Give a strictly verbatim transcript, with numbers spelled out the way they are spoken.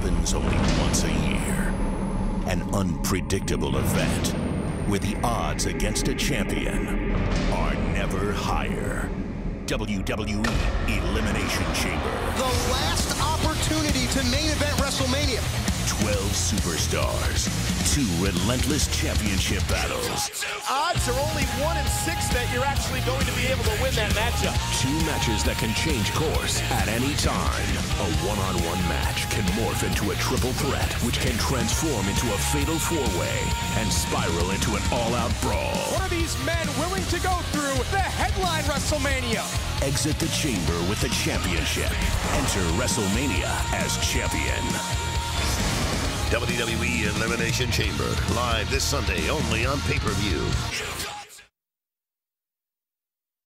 happens only once a year. An unpredictable event where the odds against a champion are never higher. W W E Elimination Chamber. The last opportunity to main event WrestleMania. twelve superstars, two relentless championship battles. Odds are only one in six that you're actually going to be able to win that matchup. Two matches that can change course at any time. A one-on-one match can morph into a triple threat, which can transform into a fatal four-way and spiral into an all-out brawl. What are these men willing to go through the headline WrestleMania? Exit the chamber with the championship. Enter WrestleMania as champion. W W E Elimination Chamber, live this Sunday only on pay-per-view.